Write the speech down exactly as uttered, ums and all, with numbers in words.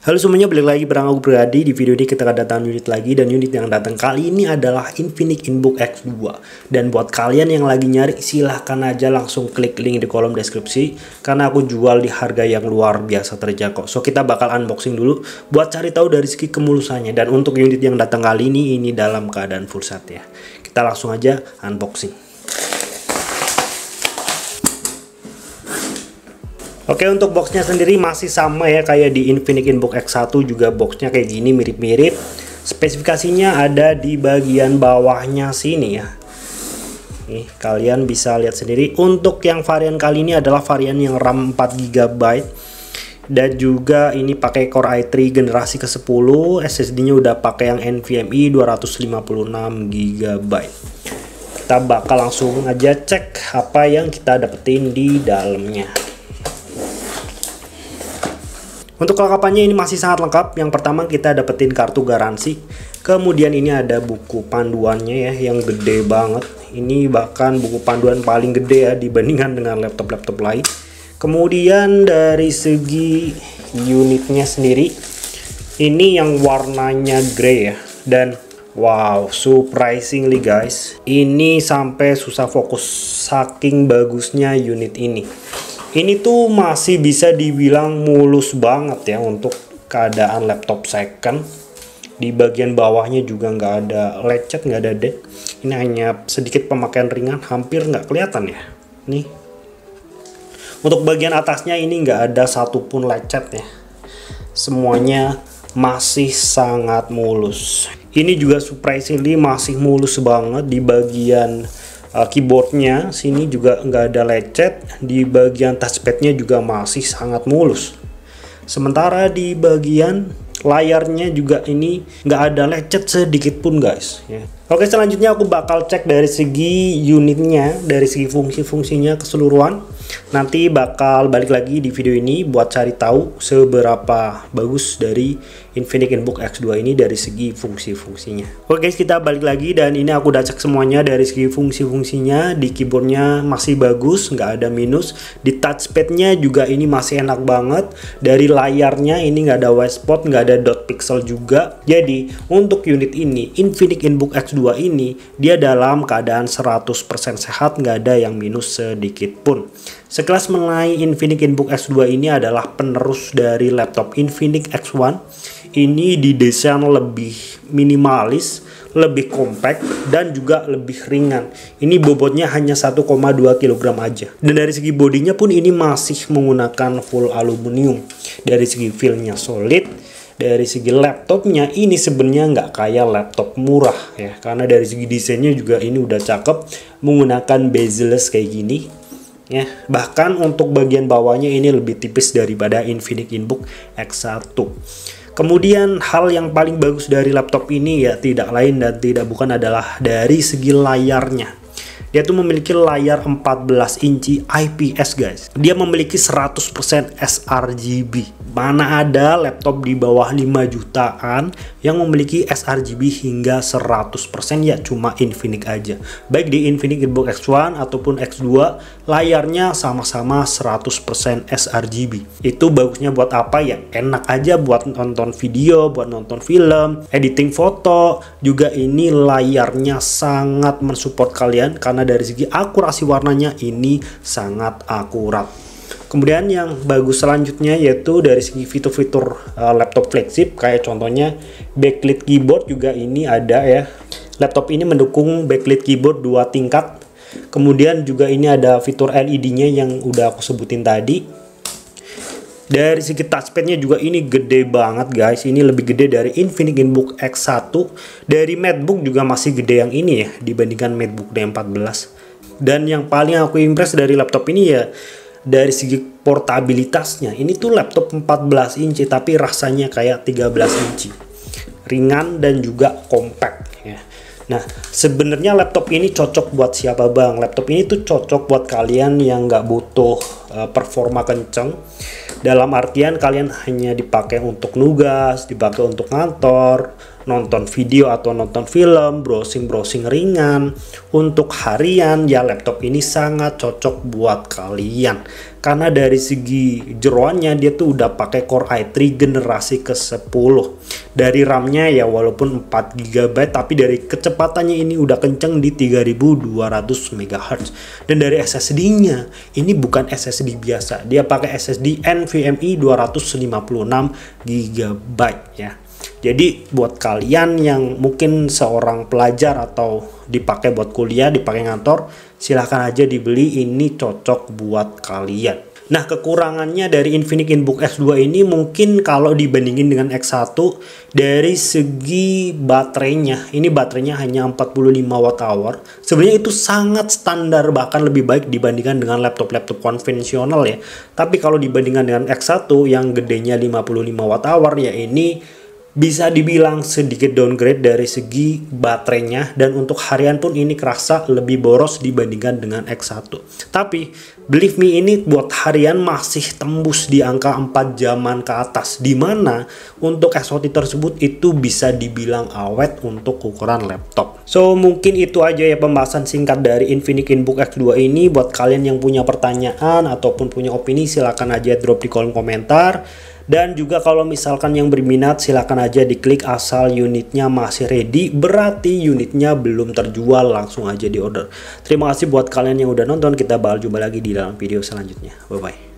Halo semuanya, balik lagi bareng aku Priyadi. Di video ini kita kedatangan unit lagi, dan unit yang datang kali ini adalah Infinix Inbook X dua. Dan buat kalian yang lagi nyari, silahkan aja langsung klik link di kolom deskripsi, karena aku jual di harga yang luar biasa terjangkau. So kita bakal unboxing dulu buat cari tahu dari segi kemulusannya. Dan untuk unit yang datang kali ini, ini dalam keadaan full set ya. Kita langsung aja unboxing. Oke, untuk boxnya sendiri masih sama ya kayak di Infinix Inbook X satu, juga boxnya kayak gini, mirip-mirip. Spesifikasinya ada di bagian bawahnya sini ya. Nih, kalian bisa lihat sendiri. Untuk yang varian kali ini adalah varian yang RAM empat giga byte. Dan juga ini pakai Core i tiga generasi ke sepuluh. S S D-nya udah pakai yang NVMe dua ratus lima puluh enam giga byte. Kita bakal langsung aja cek apa yang kita dapetin di dalamnya. Untuk kelengkapannya ini masih sangat lengkap. Yang pertama kita dapetin kartu garansi. Kemudian ini ada buku panduannya ya, yang gede banget. Ini bahkan buku panduan paling gede ya dibandingkan dengan laptop-laptop lain. Kemudian dari segi unitnya sendiri, ini yang warnanya grey ya. Dan wow, surprisingly guys, ini sampai susah fokus saking bagusnya unit ini. Ini tuh masih bisa dibilang mulus banget ya untuk keadaan laptop second. Di bagian bawahnya juga nggak ada lecet, nggak ada dent. Ini hanya sedikit pemakaian ringan, hampir nggak kelihatan ya. Nih. Untuk bagian atasnya ini nggak ada satupun lecet ya. Semuanya masih sangat mulus. Ini juga surprisingly masih mulus banget di bagian Uh, keyboardnya sini juga nggak ada lecet. Di bagian touchpadnya juga masih sangat mulus. Sementara di bagian layarnya juga ini nggak ada lecet sedikit pun guys ya. Oke, selanjutnya aku bakal cek dari segi unitnya, dari segi fungsi-fungsinya keseluruhan. Nanti bakal balik lagi di video ini buat cari tahu seberapa bagus dari Infinix Inbook X dua ini dari segi fungsi-fungsinya. Oke guys, kita balik lagi dan ini aku udah cek semuanya dari segi fungsi-fungsinya. Di keyboardnya masih bagus, nggak ada minus. Di touchpadnya juga ini masih enak banget. Dari layarnya ini nggak ada white spot, nggak ada dot pixel juga. Jadi untuk unit ini, Infinix Inbook X dua ini, dia dalam keadaan seratus persen sehat, nggak ada yang minus sedikit pun. Sekelas mengenai Infinix Inbook X dua ini adalah penerus dari laptop Infinix X satu. Ini didesain lebih minimalis, lebih compact, dan juga lebih ringan. Ini bobotnya hanya satu koma dua kilogram aja. Dan dari segi bodinya pun ini masih menggunakan full aluminium. Dari segi feel-nya solid. Dari segi laptopnya ini sebenarnya nggak kayak laptop murah ya. Karena dari segi desainnya juga ini udah cakep. Menggunakan bezel-less kayak gini. Ya, bahkan untuk bagian bawahnya ini lebih tipis daripada Infinix Inbook X satu. Kemudian hal yang paling bagus dari laptop ini ya tidak lain dan tidak bukan adalah dari segi layarnya. Dia tuh memiliki layar empat belas inci I P S guys. Dia memiliki seratus persen sRGB. Mana ada laptop di bawah lima jutaan yang memiliki sRGB hingga seratus persen, ya cuma Infinix aja. Baik di Infinix Inbook X satu ataupun X dua, layarnya sama-sama seratus persen sRGB. Itu bagusnya buat apa ya? Enak aja buat nonton video, buat nonton film, editing foto. Juga ini layarnya sangat mensupport kalian karena dari segi akurasi warnanya ini sangat akurat. Kemudian yang bagus selanjutnya yaitu dari segi fitur-fitur uh, laptop flagship, kayak contohnya backlit keyboard juga ini ada ya. Laptop ini mendukung backlit keyboard dua tingkat. Kemudian juga ini ada fitur L E D-nya yang udah aku sebutin tadi. Dari segi touchpadnya juga ini gede banget guys. Ini lebih gede dari Infinix Inbook X satu. Dari MacBook juga masih gede yang ini ya dibandingkan MacBook D empat belas. Dan yang paling aku impress dari laptop ini ya dari segi portabilitasnya. Ini tuh laptop empat belas inci tapi rasanya kayak tiga belas inci. Ringan dan juga compact ya. Nah, sebenarnya laptop ini cocok buat siapa bang? Laptop ini tuh cocok buat kalian yang nggak butuh uh, performa kenceng. Dalam artian kalian hanya dipakai untuk nugas, dipakai untuk ngantor, nonton video atau nonton film, browsing-browsing ringan. Untuk harian ya laptop ini sangat cocok buat kalian. Karena dari segi jeroannya dia tuh udah pakai Core i tiga generasi ke sepuluh. Dari RAM-nya ya walaupun empat giga byte tapi dari kecepatannya ini udah kenceng di tiga ribu dua ratus megahertz. Dan dari S S D-nya ini bukan S S D biasa. Dia pakai S S D NVMe dua ratus lima puluh enam giga byte ya. Jadi buat kalian yang mungkin seorang pelajar atau dipakai buat kuliah, dipakai ngantor, silahkan aja dibeli, ini cocok buat kalian. Nah, kekurangannya dari Infinix Inbook X dua ini mungkin kalau dibandingin dengan X satu dari segi baterainya. Ini baterainya hanya empat puluh lima watt hour. Sebenarnya itu sangat standar, bahkan lebih baik dibandingkan dengan laptop-laptop konvensional ya. Tapi kalau dibandingkan dengan X satu yang gedenya lima puluh lima watt hour ya ini bisa dibilang sedikit downgrade dari segi baterainya, dan untuk harian pun ini kerasa lebih boros dibandingkan dengan X satu. Tapi believe me, ini buat harian masih tembus di angka empat jaman ke atas, dimana untuk X O T tersebut itu bisa dibilang awet untuk ukuran laptop. So mungkin itu aja ya pembahasan singkat dari Infinix Inbook X dua ini. Buat kalian yang punya pertanyaan ataupun punya opini silahkan aja drop di kolom komentar. Dan juga kalau misalkan yang berminat silahkan aja diklik, asal unitnya masih ready berarti unitnya belum terjual, langsung aja di order. Terima kasih buat kalian yang udah nonton, kita bakal jumpa lagi di dalam video selanjutnya. Bye bye.